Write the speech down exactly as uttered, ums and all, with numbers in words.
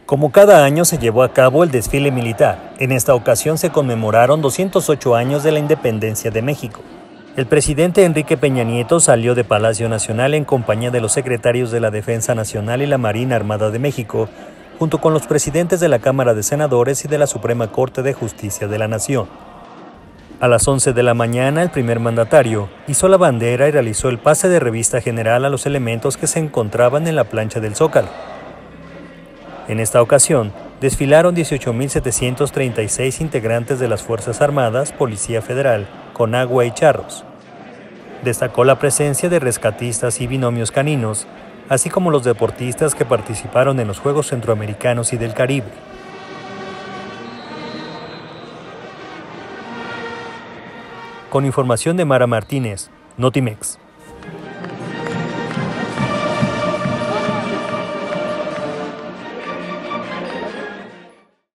Como cada año se llevó a cabo el desfile militar, en esta ocasión se conmemoraron doscientos ocho años de la independencia de México. El presidente Enrique Peña Nieto salió de Palacio Nacional en compañía de los secretarios de la Defensa Nacional y la Marina Armada de México, junto con los presidentes de la Cámara de Senadores y de la Suprema Corte de Justicia de la Nación. A las once de la mañana, el primer mandatario hizo la bandera y realizó el pase de revista general a los elementos que se encontraban en la plancha del Zócalo. En esta ocasión, desfilaron dieciocho mil setecientos treinta y seis integrantes de las Fuerzas Armadas, Policía Federal, Conagua y Charros. Destacó la presencia de rescatistas y binomios caninos, así como los deportistas que participaron en los Juegos Centroamericanos y del Caribe. Con información de Mara Martínez, Notimex.